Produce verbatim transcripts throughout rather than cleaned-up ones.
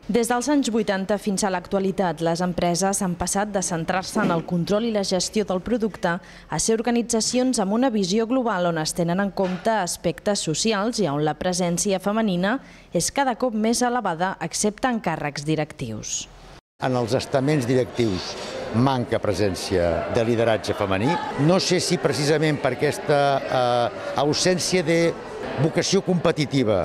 Des dels anys vuitanta fins a l'actualitat, les empreses han passat de centrar-se en el control i la gestió del producte a ser organitzacions amb una visió global on es tenen en compte aspectes socials i on la presència femenina és cada cop més elevada, excepte en càrrecs directius. En els estaments directius manca presència de lideratge femení. No sé si precisament per aquesta eh, ausència de vocació competitiva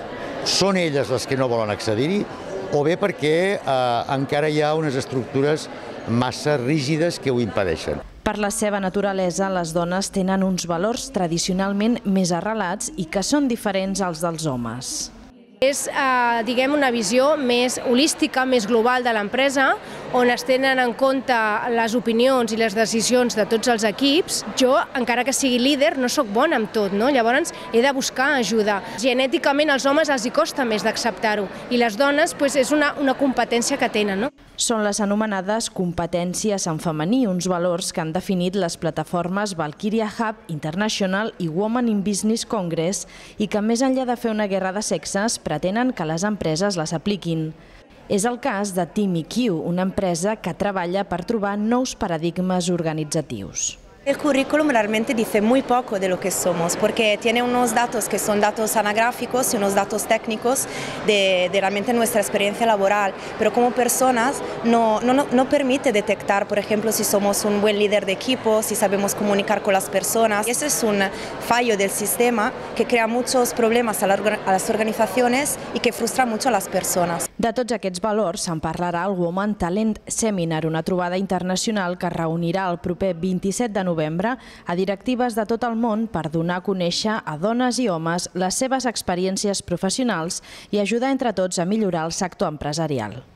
són elles les que no volen accedir-hi, o bé perquè eh, encara hi ha unes estructures massa rígides que ho impedeixen. Per la seva naturalesa, les dones tenen uns valors tradicionalment més arrelats i que són diferents als dels homes. És, eh, diguem, una visió més holística, més global de l'empresa, on es tenen en compte les opinions i les decisions de tots els equips. Jo, encara que sigui líder, no sóc bona amb tot, no? Llavors he de buscar ajuda. Genèticament als homes els hi costa més d'acceptar-ho i les dones pues, és una, una competència que tenen. No? Són les anomenades competències en femení, uns valors que han definit les plataformes Valkyria Hub International i Women in Business Congress i que, més enllà de fer una guerra de sexes, pretenen que les empreses les apliquin. És el cas de Team I Q, una empresa que treballa per trobar nous paradigmes organitzatius. El currículum realmente dice muy poco de lo que somos, porque tiene unos datos que son datos anagráficos y unos datos técnicos de, de realmente nuestra experiencia laboral, pero como personas no, no, no permite detectar, por ejemplo, si somos un buen líder de equipo, si sabemos comunicar con las personas. Y ese es un fallo del sistema que crea muchos problemas a, la, a las organizaciones y que frustra mucho a las personas. De tots aquests valors se'n parlarà al Women Talent Seminar, una trobada internacional que reunirà el proper vint-i-set de novembre a directives de tot el món per donar a conèixer a dones i homes les seves experiències professionals i ajudar entre tots a millorar el sector empresarial.